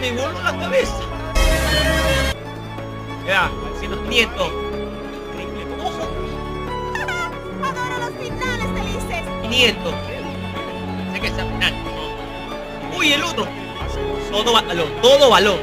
me voló la cabeza. Ya, haciendo 500. Increíble. Ojo. Adoro los finales felices. 500. Sé que sea final. Uy, el otro. Todo balón, todo balón.